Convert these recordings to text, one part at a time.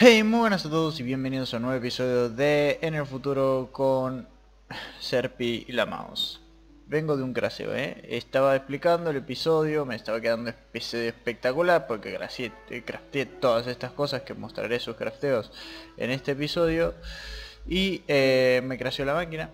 Hey, muy buenas a todos y bienvenidos a un nuevo episodio de En el Futuro con Serpi y la Mouse. Vengo de un craseo, estaba explicando el episodio, me estaba quedando espectacular porque crafteé todas estas cosas que mostraré sus crafteos en este episodio. Y me crasheó la máquina,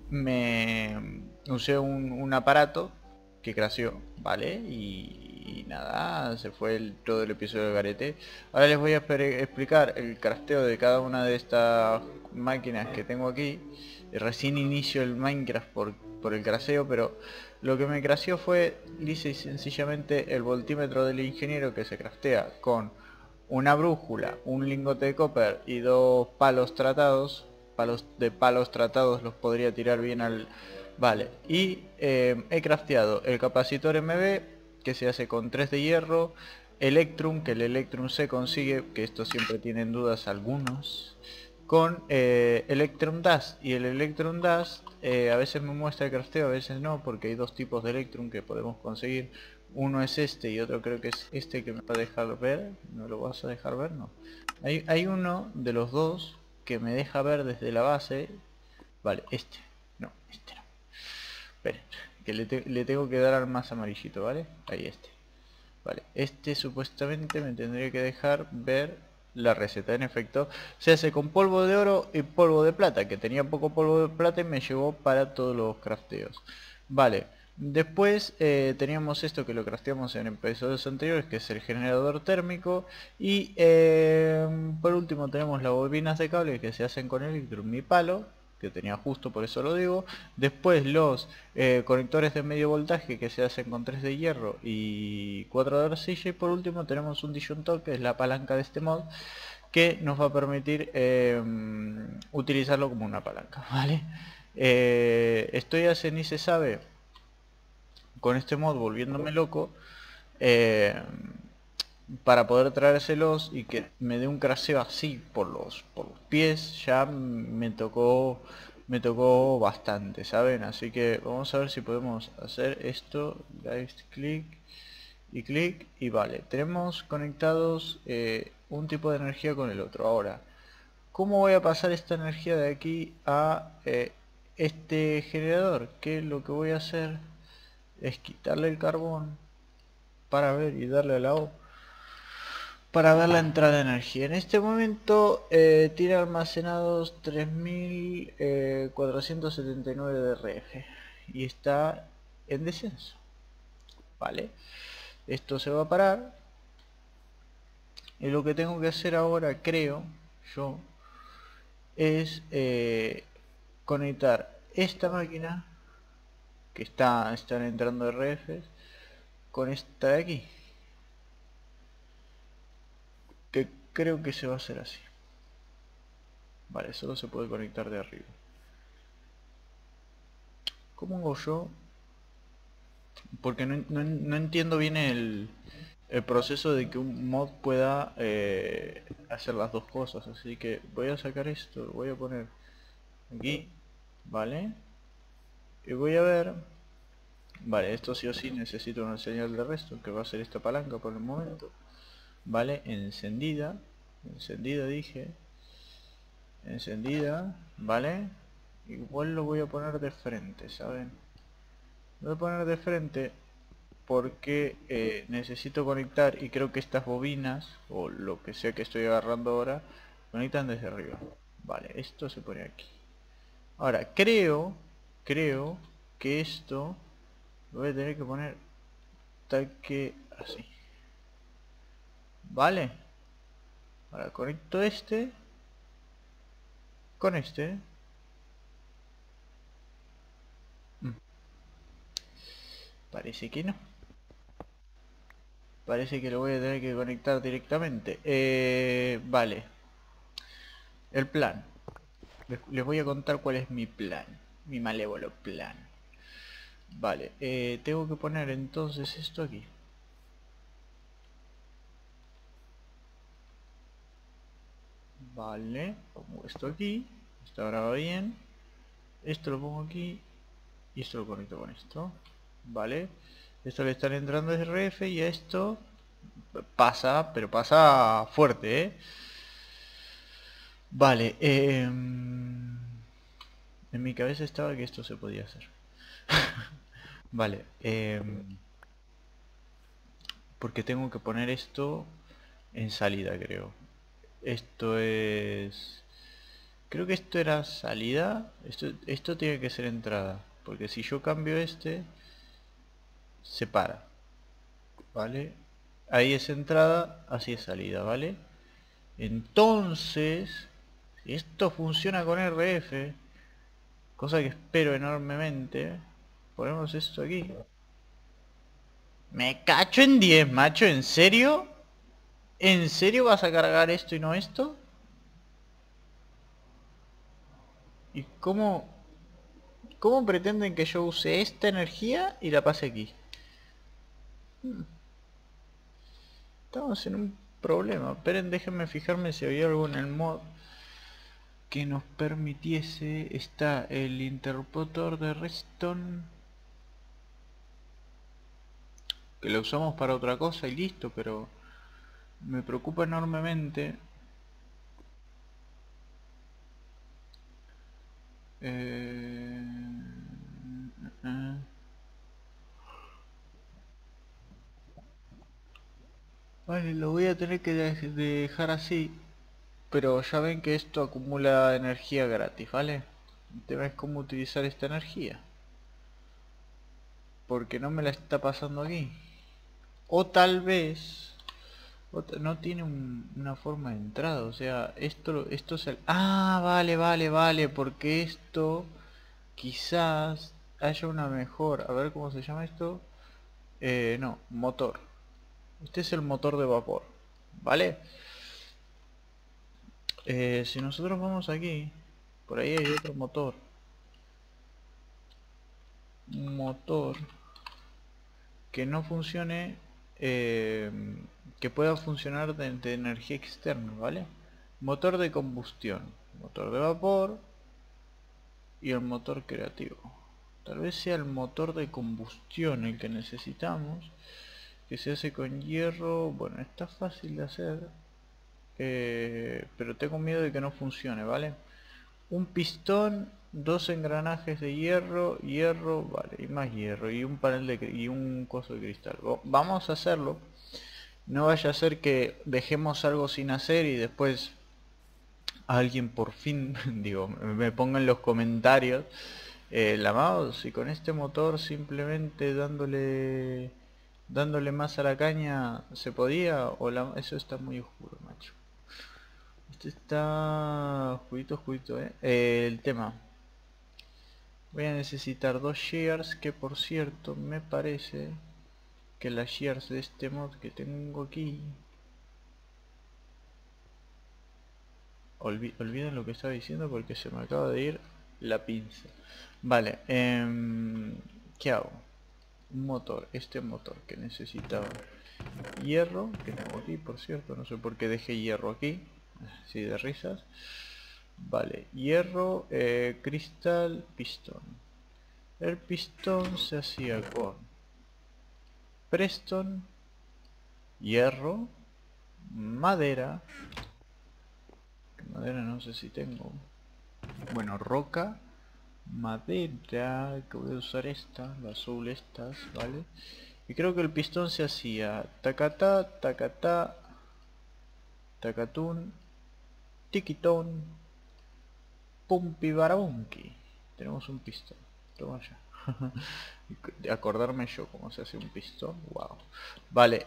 me usé un aparato que creció, ¿vale? Y nada, se fue todo el episodio de garete. Ahora les voy a explicar el crafteo de cada una de estas máquinas que tengo aquí. Recién inicio el Minecraft por el craseo, pero lo que me craseó fue lisa y sencillamente el voltímetro del ingeniero, que se craftea con una brújula, un lingote de copper y dos palos tratados. Palos tratados los podría tirar bien al... Vale, y he crafteado el capacitor MB, que se hace con 3 de hierro, Electrum, que el Electrum se consigue, que esto siempre tienen dudas algunos, con Electrum Dust. Y el Electrum Dust a veces me muestra el crafteo, a veces no, porque hay dos tipos de Electrum que podemos conseguir. Uno es este y otro creo que es este que me va a dejar ver. ¿No lo vas a dejar ver? No. Hay uno de los dos que me deja ver desde la base. Vale, este. No, este no. Esperen, que le tengo que dar al más amarillito, ¿vale? Ahí este. Vale, este supuestamente me tendría que dejar ver la receta. En efecto, se hace con polvo de oro y polvo de plata, que tenía poco polvo de plata y me llevó para todos los crafteos. Vale, después teníamos esto que lo crafteamos en episodios anteriores, que es el generador térmico. Y por último tenemos las bobinas de cable que se hacen con Electrum y palo, que tenía justo, por eso lo digo. Después los conectores de medio voltaje que se hacen con 3 de hierro y 4 de arcilla. Y por último tenemos un disyuntor, que es la palanca de este mod, que nos va a permitir utilizarlo como una palanca, ¿vale? Estoy hace ni se sabe con este mod volviéndome loco, eh, para poder traérselos y que me dé un craseo así por los pies. Ya me tocó bastante, ¿saben? Así que vamos a ver si podemos hacer esto. Left click y clic, y vale, tenemos conectados un tipo de energía con el otro. Ahora, ¿cómo voy a pasar esta energía de aquí a este generador? Que lo que voy a hacer es quitarle el carbón para ver y darle a la O para ver la entrada de energía. En este momento tiene almacenados 3479 de RF y está en descenso. Vale, esto se va a parar y lo que tengo que hacer ahora, creo yo, es conectar esta máquina que están entrando RFs con esta de aquí, que creo que se va a hacer así. Vale, solo se puede conectar de arriba. ¿Cómo hago yo? Porque no entiendo bien el proceso de que un mod pueda hacer las dos cosas. Así que voy a sacar esto, lo voy a poner aquí, ¿vale? Y voy a ver. Vale, esto sí o sí necesito una señal de resto, que va a ser esta palanca por el momento. Vale, encendida. Encendida dije. Encendida, ¿vale? Igual lo voy a poner de frente, ¿saben? Lo voy a poner de frente porque necesito conectar, y creo que estas bobinas, o lo que sea que estoy agarrando ahora, conectan desde arriba. Vale, esto se pone aquí. Ahora, creo que esto lo voy a tener que poner tal que así. Vale. Ahora conecto este con este. Mm, Parece que no. Parece que lo voy a tener que conectar directamente. Vale. El plan. Les voy a contar cuál es mi plan. Mi malévolo plan. Vale. Tengo que poner entonces esto aquí. Vale. Pongo esto aquí. Esto ahora va bien. Esto lo pongo aquí. Y esto lo conecto con esto. Vale. Esto le están entrando RF y a esto pasa, pero pasa fuerte, Vale, en mi cabeza estaba que esto se podía hacer. Vale, porque tengo que poner esto en salida, creo. Esto es... Creo que esto era salida. Esto tiene que ser entrada. Porque si yo cambio este, se para. ¿Vale? Ahí es entrada, así es salida, ¿vale? Entonces, si esto funciona con RF, cosa que espero enormemente, ponemos esto aquí. Me cacho en 10, macho, ¿en serio? ¿En serio vas a cargar esto y no esto? ¿Y cómo pretenden que yo use esta energía y la pase aquí? Estamos en un problema. Esperen, déjenme fijarme si había algo en el mod que nos permitiese. Está el interruptor de redstone, que lo usamos para otra cosa y listo, pero me preocupa enormemente. Eh... eh, Vale, lo voy a tener que dejar así. Pero ya ven que esto acumula energía gratis, ¿vale? El tema es cómo utilizar esta energía. Porque no me la está pasando aquí. O tal vez... no tiene una forma de entrada. O sea, esto es el... Ah, vale, vale, vale. Porque esto... Quizás haya una mejor... A ver cómo se llama esto. No, motor. Este es el motor de vapor. ¿Vale? Si nosotros vamos aquí... Por ahí hay otro motor. Un motor que no funcione, que pueda funcionar de energía externa, ¿vale? Motor de combustión, motor de vapor y el motor creativo. Tal vez sea el motor de combustión el que necesitamos, que se hace con hierro. Bueno, está fácil de hacer, pero tengo miedo de que no funcione, ¿vale? Un pistón, dos engranajes de hierro, vale, y más hierro, y un panel y un coso de cristal. Vamos a hacerlo. No vaya a ser que dejemos algo sin hacer y después alguien por fin, digo, me ponga en los comentarios la mouse y con este motor simplemente dándole más a la caña se podía, o eso está muy oscuro, macho. Este está juguito, el tema. Voy a necesitar dos shears, que por cierto me parece que las shears de este mod que tengo aquí... Olviden lo que estaba diciendo porque se me acaba de ir la pinza. Vale, ¿qué hago? Un motor, este motor que necesitaba hierro, que tengo aquí por cierto, no sé por qué dejé hierro aquí, así de risas. Vale, hierro, cristal, pistón. El pistón se hacía con Preston, hierro, madera, madera no sé si tengo, bueno, roca, madera, que voy a usar esta, la azul estas, ¿vale? Y creo que el pistón se hacía tacatá, tacatá, tacatún, tiquitón, pumpi barabunki. Tenemos un pistón, toma ya. Acordarme yo cómo se hace un pistón, wow. Vale,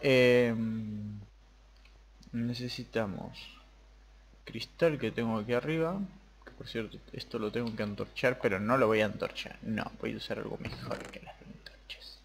necesitamos cristal que tengo aquí arriba, que por cierto esto lo tengo que antorchar, pero no lo voy a antorchar, no, voy a usar algo mejor que las antorchas.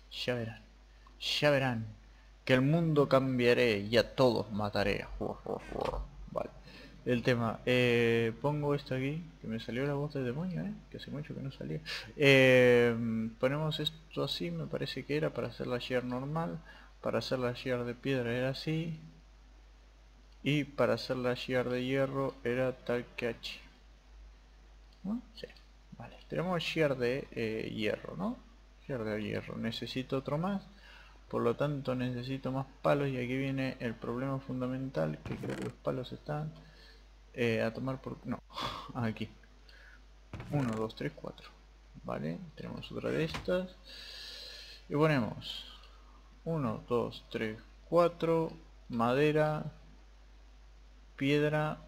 Ya verán que el mundo cambiaré y a todos mataré. Vale, el tema, pongo esto aquí, que me salió la voz de demonio, que hace mucho que no salía. Ponemos esto así, me parece que era para hacer la shear normal. Para hacer la shear de piedra era así. Y para hacer la shear de hierro era tal que H. ¿No? Sí. Vale, tenemos shear de hierro, ¿no? Shear de hierro. Necesito otro más. Por lo tanto necesito más palos y aquí viene el problema fundamental, que creo que los palos están... a tomar por... no, aquí. 1, 2, 3, 4. Vale, tenemos otra de estas. Y ponemos 1, 2, 3, 4. Madera, piedra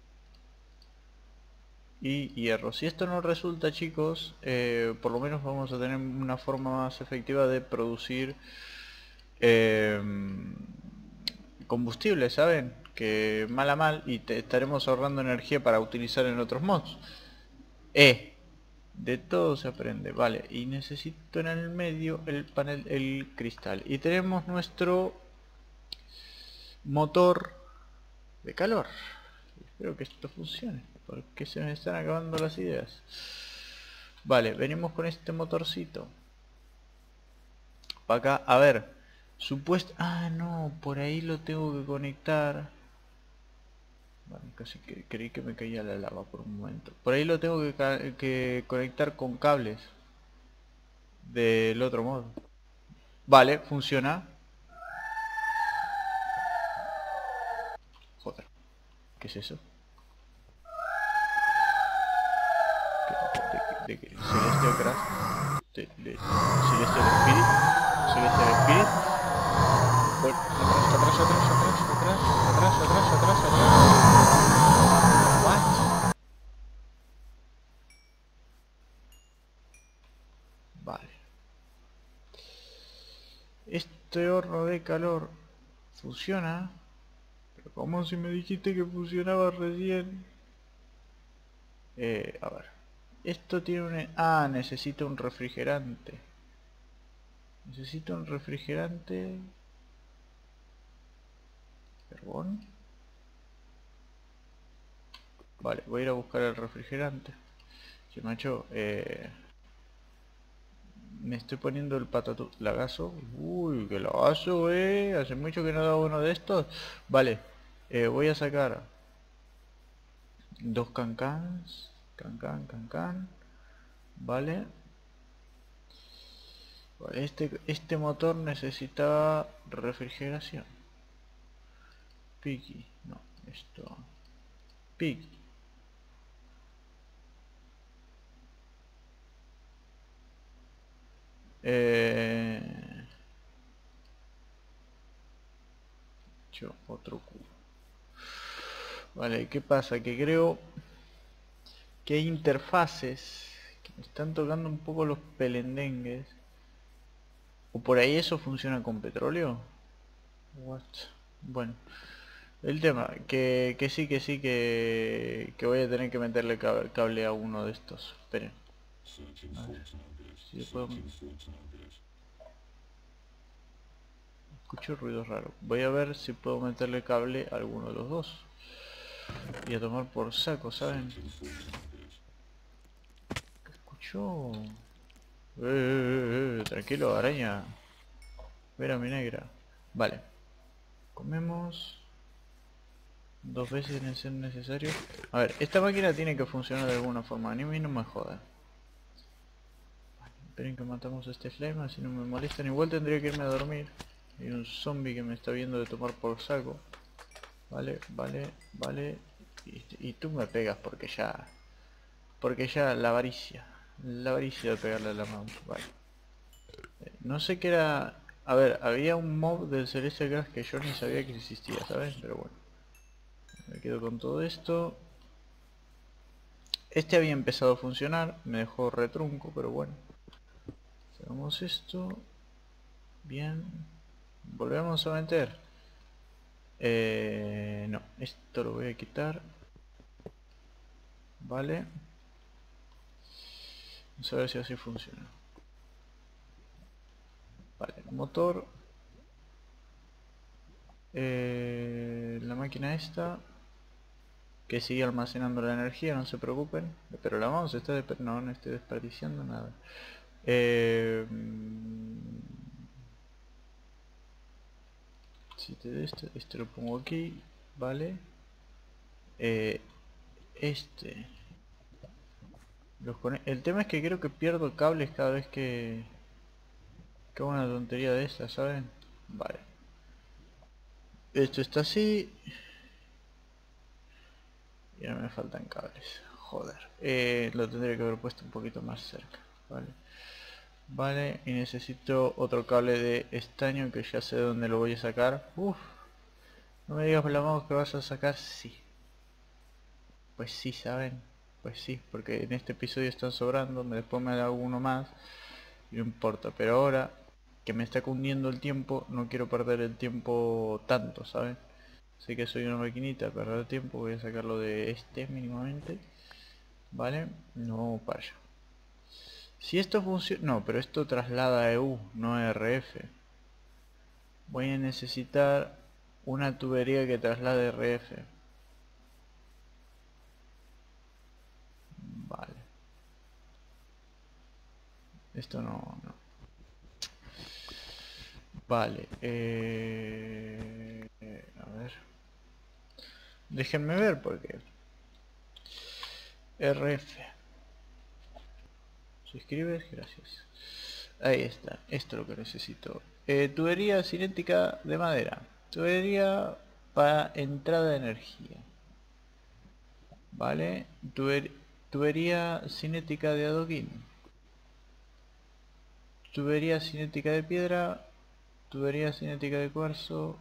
y hierro. Si esto no resulta, chicos, por lo menos vamos a tener una forma más efectiva de producir combustible, ¿saben? Que mal a mal, y estaremos ahorrando energía para utilizar en otros mods. De todo se aprende, vale. Y necesito en el medio el panel, el cristal. Y tenemos nuestro motor de calor. Espero que esto funcione, porque se me están acabando las ideas. Vale, venimos con este motorcito para acá. A ver, supuesto... Ah, no, por ahí lo tengo que conectar. Vale, casi que creí que me caía la lava por un momento. Por ahí lo tengo que conectar con cables del otro modo. Vale, funciona. Joder, ¿qué es eso? ¿De qué? Celestial Crash. Celestial Spirit. Celestial Spirit. Bueno, atrás. What? Vale. Este horno de calor funciona. Pero como si me dijiste que funcionaba recién. A ver. Esto tiene un... Ah, necesito un refrigerante. Necesito un refrigerante. Carbón. Vale, voy a ir a buscar el refrigerante. Che, macho, me estoy poniendo el patatú... ¿Lagazo? Uy, que lagazo, hace mucho que no he dado uno de estos. Vale, voy a sacar dos cancans. Cancan. Vale. Vale, este motor necesitaba refrigeración. Piggy, no, esto. Piggy. Otro cubo. Vale, ¿qué pasa? Que creo que hay interfaces que me están tocando un poco los pelendengues. ¿O por ahí eso funciona con petróleo? What? Bueno, el tema, que voy a tener que meterle cable a uno de estos. Esperen. A ver, si puedo... Escucho ruidos raros. Voy a ver si puedo meterle cable a alguno de los dos. Y a tomar por saco, ¿saben? ¿Qué escucho? Tranquilo, araña. Ver a mi negra. Vale. Comemos. Dos veces en ser necesario. A ver, esta máquina tiene que funcionar de alguna forma. Ni a mí no me joda. Vale, esperen que matamos a este slime, así no me molestan. Igual tendría que irme a dormir. Hay un zombie que me está viendo de tomar por saco. Vale. Y tú me pegas porque ya... Porque ya la avaricia. La avaricia de pegarle a la mouse. Vale. No sé qué era... A ver, había un mob del Celestial Gas que yo ni sabía que existía, ¿sabes? Pero bueno. Me quedo con todo esto. Este había empezado a funcionar. Me dejó retrunco, pero bueno. Hacemos esto. Bien. Volvemos a meter. No, esto lo voy a quitar. Vale. Vamos a ver si así funciona. Vale, el motor. La máquina esta. Que sigue almacenando la energía, no se preocupen. Pero la mouse está no estoy desperdiciando nada. Si te de este lo pongo aquí, vale. Este el tema es que creo que pierdo cables cada vez que hago una tontería de esta, ¿saben? Vale. Esto está así. Y ahora me faltan cables. Joder. Lo tendría que haber puesto un poquito más cerca. Vale. Vale, y necesito otro cable de estaño que ya sé dónde lo voy a sacar. Uf. No me digas, Blamado, que vas a sacar. Sí. Pues sí, ¿saben? Pues sí, porque en este episodio están sobrando. Después me da uno más. Y no importa. Pero ahora que me está cundiendo el tiempo, no quiero perder el tiempo tanto, ¿saben? Sé que soy una maquinita, perder tiempo. Voy a sacarlo de este mínimamente. Vale, no para allá. Si esto funciona... No, pero esto traslada a EU, no a RF. Voy a necesitar una tubería que traslade RF. Vale. Esto no. Vale. A ver. Déjenme ver porque... RF. ¿Suscribes? Gracias. Ahí está. Esto es lo que necesito. Tubería cinética de madera. Tubería para entrada de energía. Vale. Tubería cinética de adoquín. Tubería cinética de piedra. Tubería cinética de cuarzo.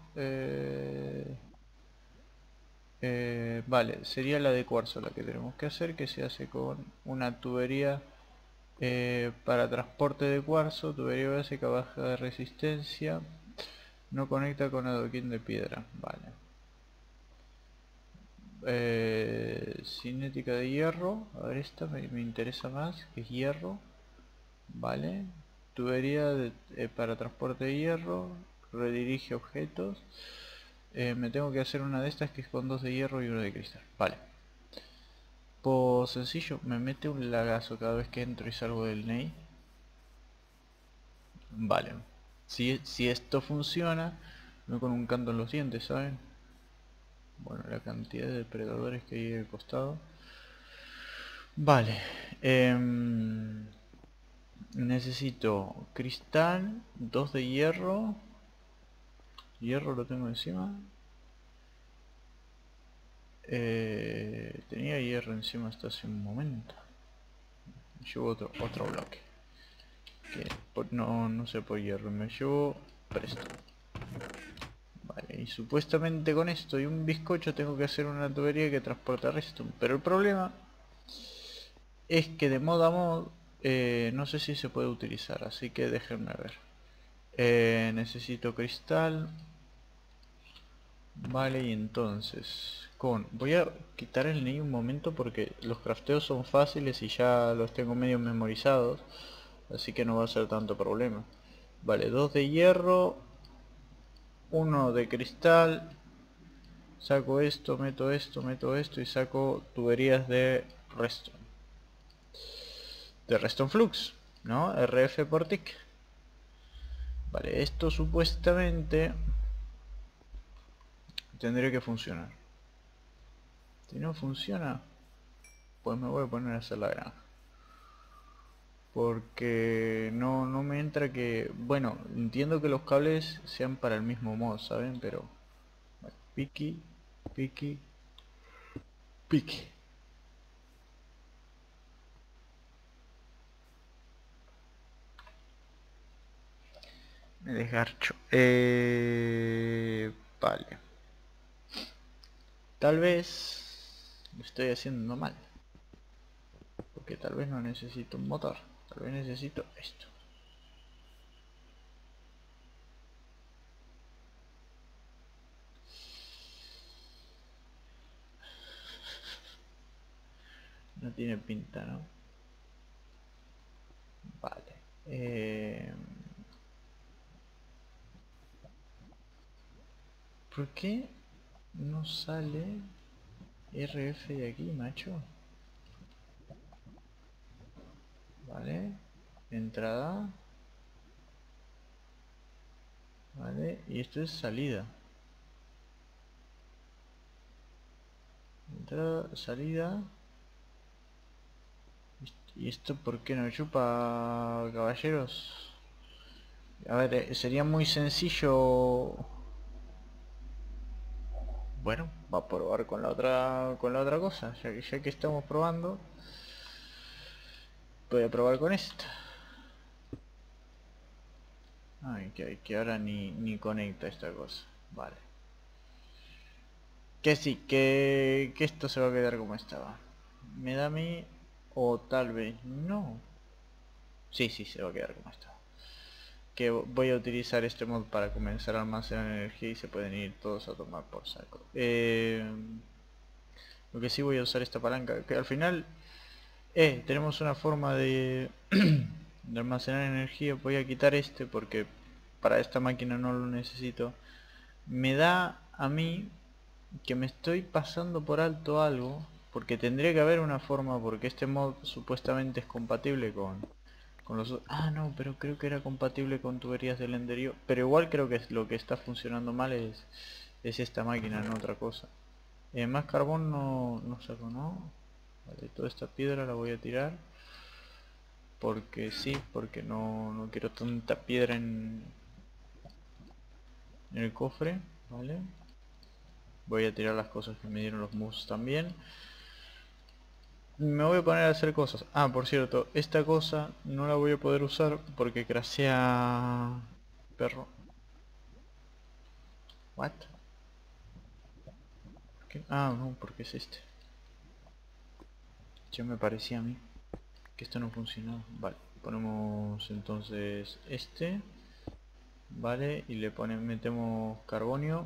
Vale, sería la de cuarzo la que tenemos que hacer, que se hace con una tubería para transporte de cuarzo, tubería básica baja de resistencia, no conecta con adoquín de piedra. Vale. Cinética de hierro, a ver, esta me interesa más, que es hierro. Vale. Tubería para transporte de hierro, redirige objetos. Me tengo que hacer una de estas que es con dos de hierro y uno de cristal. Vale. Pues sencillo, me mete un lagazo cada vez que entro y salgo del NEI. Vale. Si esto funciona, no con un canto en los dientes, ¿saben? Bueno, la cantidad de depredadores que hay al costado. Vale. Necesito cristal, 2 de hierro. Hierro lo tengo encima. Tenía hierro encima hasta hace un momento. Llevo otro bloque. Que no sé por hierro. Me llevo presto. Vale, y supuestamente con esto y un bizcocho tengo que hacer una tubería que transporta redstone. Pero el problema es que de mod a mod no sé si se puede utilizar. Así que déjenme ver. Necesito cristal. Vale, y entonces voy a quitar el NEI un momento porque los crafteos son fáciles y ya los tengo medio memorizados, así que no va a ser tanto problema. Vale, 2 de hierro, 1 de cristal, saco esto, meto esto y saco tuberías de redstone flux, ¿no? RF por tick. Vale, esto supuestamente tendría que funcionar. Si no funciona, pues me voy a poner a hacer la granja. Porque no me entra que... Bueno, entiendo que los cables sean para el mismo modo, ¿saben? Pero... Bueno, piqui, piqui, piqui. Me desgarcho. Vale. Tal vez lo estoy haciendo mal. Porque tal vez no necesito un motor. Tal vez necesito esto. No tiene pinta, ¿no? Vale. ¿Por qué no sale RF de aquí, macho? Vale. Entrada. Vale. Y esto es salida. Entrada, salida. ¿Y esto por qué no chupa, caballeros? A ver, sería muy sencillo Bueno, va a probar con la otra cosa, ya que estamos probando, voy a probar con esta. Ay, que ahora ni conecta esta cosa. Vale. Que sí, que esto se va a quedar como estaba. Me da a mí, o tal vez no. Sí, sí, se va a quedar como estaba. Que voy a utilizar este mod para comenzar a almacenar energía y se pueden ir todos a tomar por saco. Lo que sí voy a usar esta palanca, que al final tenemos una forma de almacenar energía. Voy a quitar este porque para esta máquina no lo necesito. Me da a mí que me estoy pasando por alto algo, porque tendría que haber una forma, porque este mod supuestamente es compatible con los... Ah, no, pero creo que era compatible con tuberías del Enderio. Pero igual creo que lo que está funcionando mal es esta máquina, no otra cosa. Más carbón no saco, ¿no? Vale, toda esta piedra la voy a tirar. Porque sí, porque no quiero tanta piedra en el cofre, ¿vale? Voy a tirar las cosas que me dieron los moves también. Me voy a poner a hacer cosas. Ah, por cierto, esta cosa no la voy a poder usar porque crashea... Perro. What? ¿Qué? Ah, no, porque es este. Ya me parecía a mí que esto no funcionaba. Vale, ponemos entonces este. Vale, y metemos carbonio.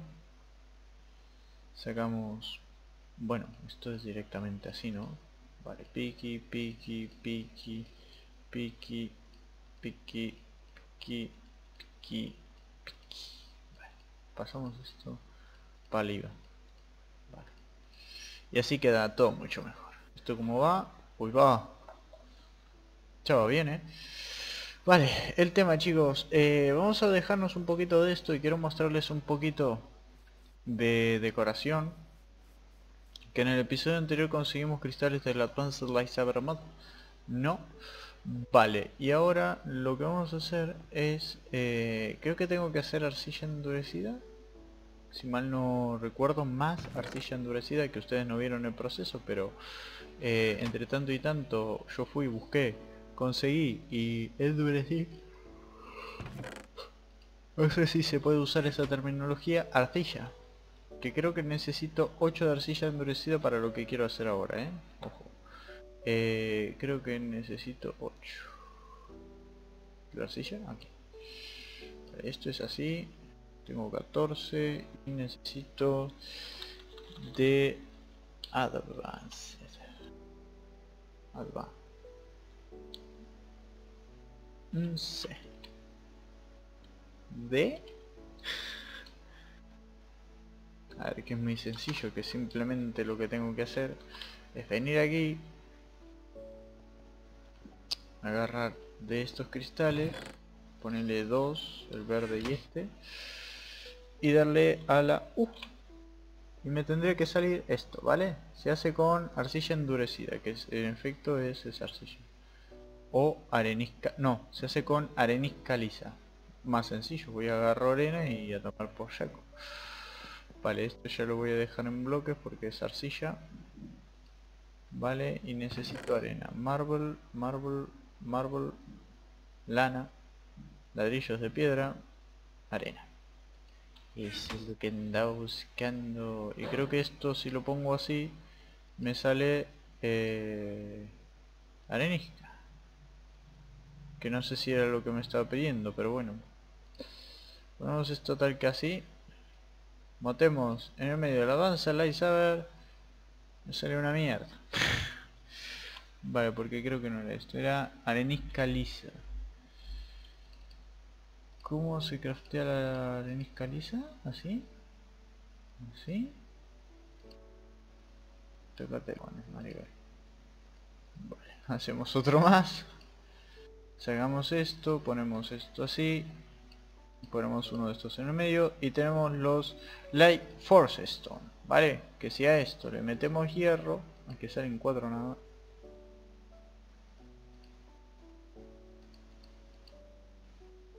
Sacamos... Bueno, esto es directamente así, ¿no? Vale, piqui, piqui, piqui, piqui, piqui, piqui, piqui, piqui. Vale, pasamos esto para arriba. Vale. Y así queda todo mucho mejor. Esto como va, uy va. Ya va bien, Vale, el tema chicos, vamos a dejarnos un poquito de esto y quiero mostrarles un poquito de decoración. Que en el episodio anterior conseguimos cristales del Advanced Lightsaber Mod. No. Vale, y ahora lo que vamos a hacer es... creo que tengo que hacer arcilla endurecida. Si mal no recuerdo, más arcilla endurecida, que ustedes no vieron el proceso, pero entre tanto y tanto yo fui, busqué, conseguí y endurecí. No sé si se puede usar esa terminología, arcilla. Que creo que necesito 8 de arcilla endurecida para lo que quiero hacer ahora, Ojo. Creo que necesito 8 de arcilla, aquí. Esto es así. Tengo 14 y necesito de Advanced. C. De... A ver, que es muy sencillo, que simplemente lo que tengo que hacer es venir aquí, agarrar de estos cristales, ponerle 2, el verde y este, y darle a la U. Y me tendría que salir esto, ¿vale? Se hace con arcilla endurecida, que en efecto es arcilla. O arenisca... No, se hace con arenisca lisa. Más sencillo, voy a agarrar arena y a tomar por saco. Vale, esto ya lo voy a dejar en bloques porque es arcilla. Vale, y necesito arena. Marble, lana, ladrillos de piedra, arena. Eso es lo que andaba buscando. Y creo que esto, si lo pongo así, me sale arenisca. Que no sé si era lo que me estaba pidiendo, pero bueno. Ponemos esto tal que así. Motemos en el medio de la danza lightsaber. Me sale una mierda. Vale, porque creo que no era esto. Era arenisca lisa. ¿Cómo se craftea la arenisca lisa? ¿Así? ¿Así? Tócate con el maricón. Vale, hacemos otro más. Sacamos esto, ponemos esto así. Ponemos uno de estos en el medio y tenemos los Light Force Stone, ¿vale? Que si a esto le metemos hierro, aunque salen 4 nada más.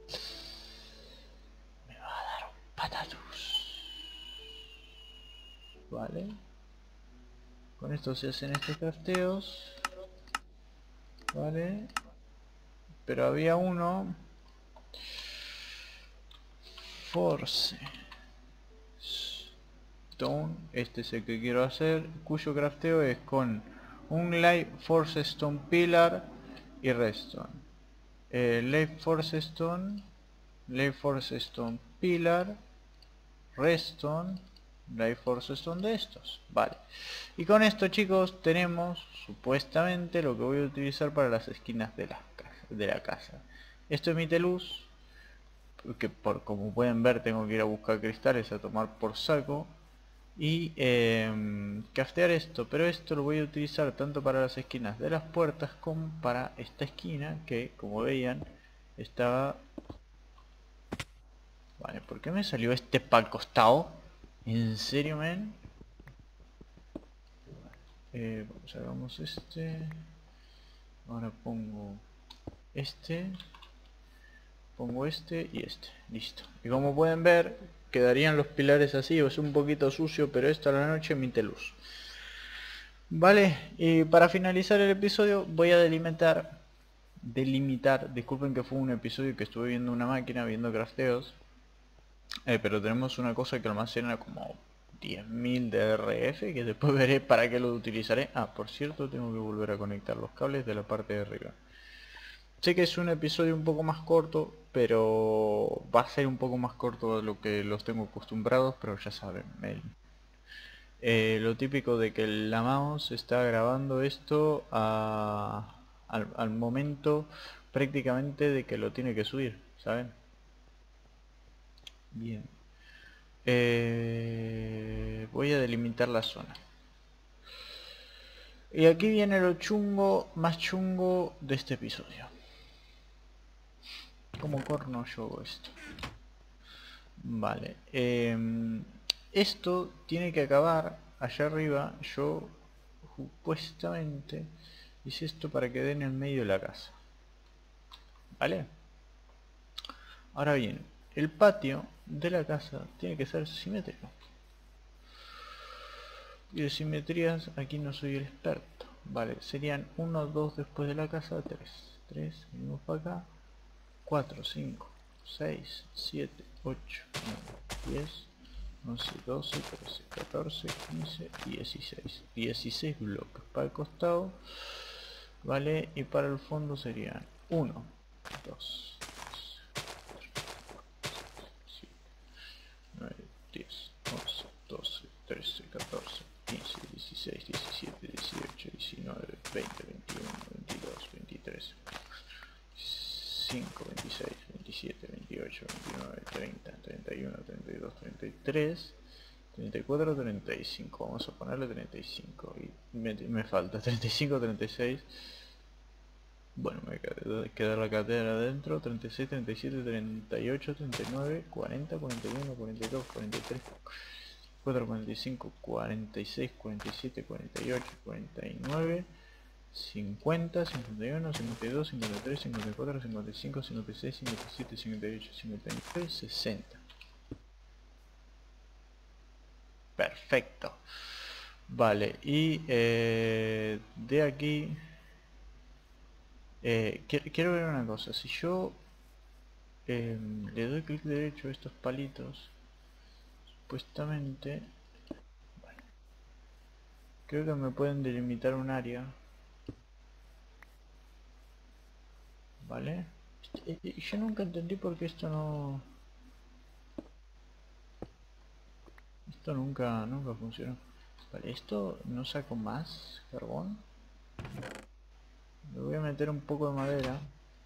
Me va a dar un patatús. Con esto se hacen estos crafteos. Vale. Pero había uno. Force Stone. Este es el que quiero hacer. Cuyo crafteo es con un Life Force Stone Pillar y Redstone. Life Force Stone. Life Force Stone Pillar. Redstone. Life Force Stone de estos. Vale. Y con esto, chicos, tenemos supuestamente lo que voy a utilizar para las esquinas de la casa. Esto emite luz, que como pueden ver tengo que ir a buscar cristales a tomar por saco y craftear esto, pero esto lo voy a utilizar tanto para las esquinas de las puertas como para esta esquina que, como veían, estaba... Vale, ¿por qué me salió este pa'l costado? ¿En serio, men? Hagamos este. Ahora pongo este. Pongo este y este. Listo. Y como pueden ver, quedarían los pilares así. Es un poquito sucio, pero esto a la noche emite luz. Vale, y para finalizar el episodio voy a delimitar, disculpen que fue un episodio que estuve viendo una máquina, viendo crafteos. Pero tenemos una cosa que almacena como 10.000 DRF, que después veré para qué lo utilizaré. Ah, por cierto, tengo que volver a conectar los cables de la parte de arriba. Sé que es un episodio un poco más corto, pero va a ser un poco más corto de lo que los tengo acostumbrados, pero ya saben, lo típico de que la mouse está grabando esto al momento prácticamente de que lo tiene que subir, ¿saben? Bien. Voy a delimitar la zona. Y aquí viene lo chungo, más chungo de este episodio. ¿Cómo corno yo hago esto? Vale. Esto tiene que acabar allá arriba. Yo supuestamente hice esto para que dé en el medio de la casa. ¿Vale? Ahora bien, el patio de la casa tiene que ser simétrico. Y de simetrías aquí no soy el experto. Vale, serían 1, 2 después de la casa, 3. 3, venimos para acá. 4, 5, 6, 7, 8, 9, 10, 11, 12, 13, 14, 15, 16. 16 bloques para el costado. Vale, y para el fondo serían 1, 2, 9, 10, 11, 12, 13, 14, 15, 16, 17, 18, 19, 20, 21, 22, 23, 25, 26, 27, 28, 29, 30, 31, 32, 33, 34, 35. Vamos a ponerle 35 y me falta 35, 36. Bueno, me queda la cadera adentro. 36, 37, 38, 39, 40, 41, 42, 43, 4, 45, 46, 47, 48, 49, 50, 51, 52, 53, 54, 55, 56, 57, 58, 59, 60. Perfecto. Vale, y de aquí quiero ver una cosa. Si yo le doy clic derecho a estos palitos, supuestamente, bueno, creo que me pueden delimitar un área. Vale, yo nunca entendí por qué esto no... Esto nunca funcionó. Vale, esto no saco más carbón. Le voy a meter un poco de madera.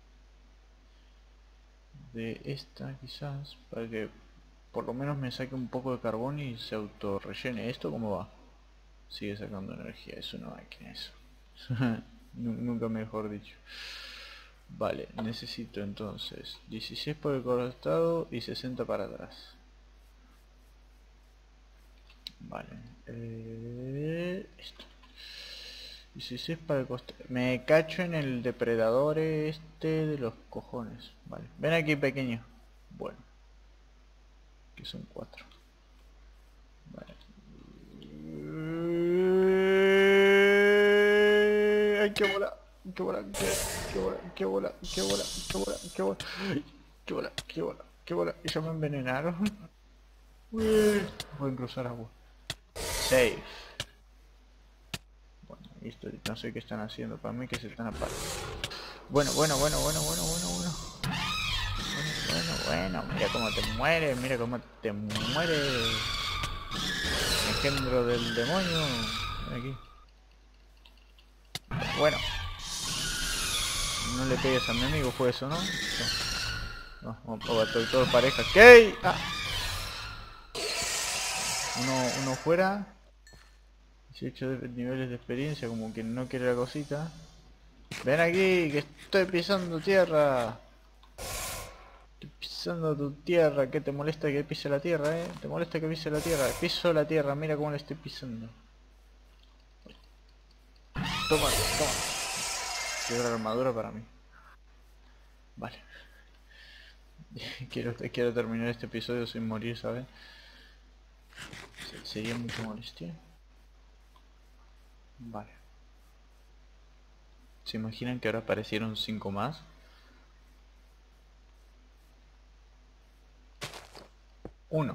De esta quizás, para que por lo menos me saque un poco de carbón y se auto rellene. ¿Esto cómo va? Sigue sacando energía, es una máquina eso. Nunca mejor dicho. Vale, necesito entonces 16 por el costado y 60 para atrás. Vale, esto. 16 para el costado. Me cacho en el depredador este de los cojones. Vale, ven aquí pequeño. Bueno, que son 4. Vale. qué bola, qué bola, qué bola, qué bola, qué bola, qué bola, qué bola, qué bola, qué bola, qué bola, y ya me envenenaron. Voy a cruzar agua. Safe. Bueno, esto no sé qué están haciendo, para mí que se están apagando. Bueno, bueno, bueno, bueno, bueno, bueno, bueno. Bueno, mira cómo te mueres, mira cómo te mueres. Engendro del demonio. Ven aquí. Bueno. No le pegues a mi amigo, fue eso, ¿no? O a todos pareja. ¿Qué? Ah. Uno fuera. 18 niveles de experiencia, como que no quiere la cosita. Ven aquí, que estoy pisando tierra. Estoy pisando tu tierra. ¿Qué te molesta que pise la tierra, ¿Te molesta que pise la tierra? Piso la tierra, mira cómo le estoy pisando. Toma, toma. Quiero la armadura para mí. Vale. quiero terminar este episodio sin morir, ¿sabes? Sería mucho molestia. Vale. ¿Se imaginan que ahora aparecieron 5 más? Uno,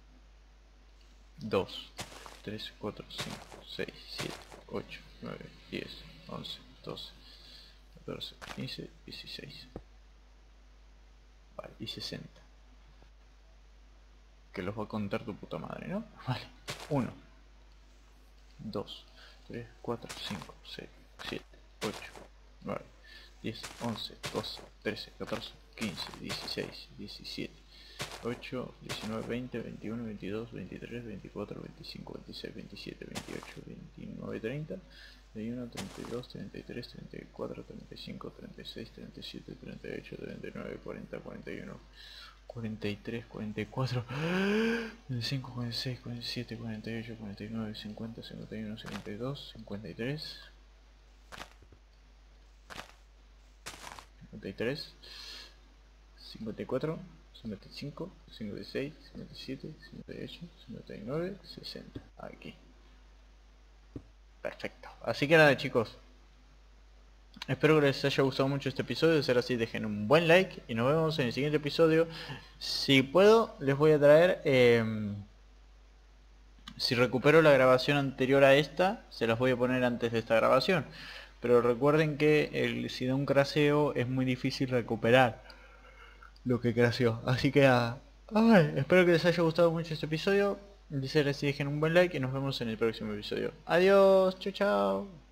2, 3, 4, 5, 6, 7, 8, 9, 10, 11, 12, 14, 15, 16. Vale, y 60. Que los va a contar tu puta madre, ¿no? Vale. 1, 2, 3, 4, 5, 6, 7, 8, 9, 10, 11, 12, 13, 14, 15, 16, 17, 8, 19, 20, 21, 22, 23, 24, 25, 26, 27, 28, 29, 30, 31, 32, 33, 34, 35, 36, 37, 38, 39, 40, 41, 43, 44, 45, 46, 47, 48, 49, 50, 51, 52, 53, 53, 54, 55, 56, 57, 58, 59, 60. Aquí. Perfecto. Así que nada, chicos. Espero que les haya gustado mucho este episodio. De ser así, dejen un buen like y nos vemos en el siguiente episodio. Si puedo, les voy a traer... si recupero la grabación anterior a esta, se las voy a poner antes de esta grabación. Pero recuerden que si da un craseo es muy difícil recuperar lo que creció. Así que espero que les haya gustado mucho este episodio. De ser así, dejen un buen like y nos vemos en el próximo episodio. Adiós, chao chao.